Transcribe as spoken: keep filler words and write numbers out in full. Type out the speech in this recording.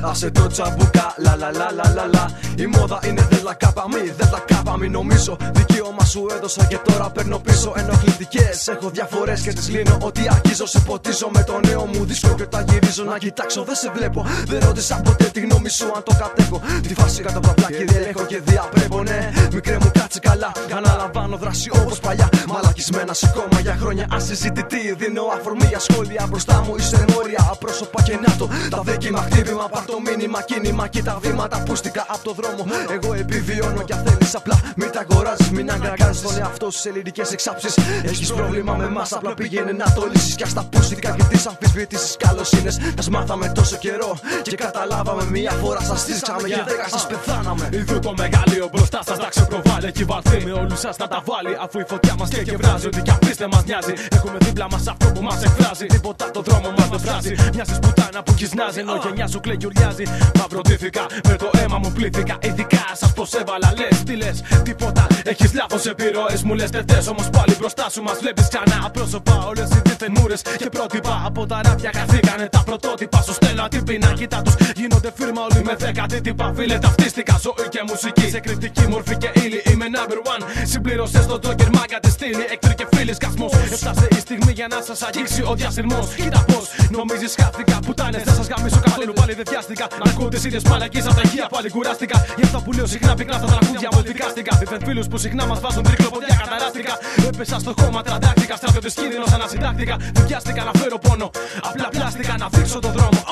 άσε το τσαμπουκά, λα λα λα λα λα λα. Η μόδα είναι δέλτα κάπα μη, δέλτα κάπα μη νομίζω. Δικαίωμα σου έδωσα και τώρα παίρνω πίσω. Ενοχλητικές έχω διαφορές και τις λύνω. Ότι αγγίζω σε ποτίζω με το νέο μου δίσκο. Και όταν γυρίζω να κοιτάξω δεν σε βλέπω. Δεν ρώτησα ποτέ τη γνώμη σου αν το κατέχω. Τη φάση κάτω από τα πλάκη διελέγχω και διαπρέπω. Ναι, μικρέ μου κάτσε καλά. Αναλαμβάνω δράση όπως παλιά. Μαλακισμένα σε κόμμα για χρόνια ασυζητητή. Δίνω αφορμή για σχόλια μπροστά μου. Είσαι μόρια, πρόσωπα και να το. Τα δίκημα χτύπημα, πάρ' το μήνυμα, κίνημα και τα βήματα πούστηκα από το δρόμο. Εγώ επιβιώνω κι αν θέλεις απλά μην τα αγοράζεις. Μην αγκαγκάζεις τον εαυτό σου σε λυρικές εξάψεις. Έχεις πρόβλημα με εμάς, απλά πήγαινε να το λύσεις. Κι ας τα πούστηκα και τις αμφισβητήσεις καλοσύνες. Ας μάθαμε τόσο καιρό και καταλάβαμε μια φορά σας στήσαμε. Για δέκα σας πεθάναμε. Ιδού το μεγαλείο μπροστά σας τα ξεπροβάλλει. Έχει βαλθεί με όλους σας να τα βάλει. Αφού η φωτιά μας και βράζει, ότι κι απ' δεν μας νοιάζει. Έχουμε δίπλα μας αυτό που μας εκφράζει. Τίποτα το δρόμο μας δεν βράζει. Μοιάζεις πουτάνα που κυσνάζει. Ενώ γενιά σου κλαίει ουρλιάζει. Μαυροτήθηκα, με το αίμα μου πλήθηκα. Ειδικά σας πως έβαλα, λες τι λες. Τίποτα, έχεις λάθος επιρροές. Μου λες τευτές, όμως πάλι μπροστά σου μας βλέπεις ξανά. Πρόσωπα, όλες οι δίθεν μούρες και πρότυπα. Από τα ράπια χαθήκανε τα πρωτότυπα. Σου στέλνω την πινακίτα τους. Γίνονται φίρμα όλοι με δέκα τύπα. Φίλε, ταυτίστηκα ζωή και μουσική. Σε κριτική μορφή και ύλη είμαι number one. Συμπλήρωσες το Joker μάγκα τη στήλη. Έκτρη και φίλη σκασμός. Έφτασε η στιγμή για να σας αγγίξει ο διασυρμός. Κοίτα πως νομίζεις χάθηκα. Πουτάνες, δεν σας γαμίσω καθόλου πάλι δεν βιάστηκα. Να ακούω τις ίδιες μαλακίες από τα ηχεία πάλι κουράστηκα. Γι' αυτά που λέω συχνά πυκνά στα τραγούδια μου δικάστηκα. Δίθεν φίλους που συχνά μας βάζουν τρικλοποδιά καταράστηκα. Έπεσα στο χώμα τραντάχτηκα. Στράτο της κίνδυνος ανασυντάχτηκα. Δεν βιάστηκα να φέρω πόνο. Απλά πλάστηκα να δείξω το δρόμο.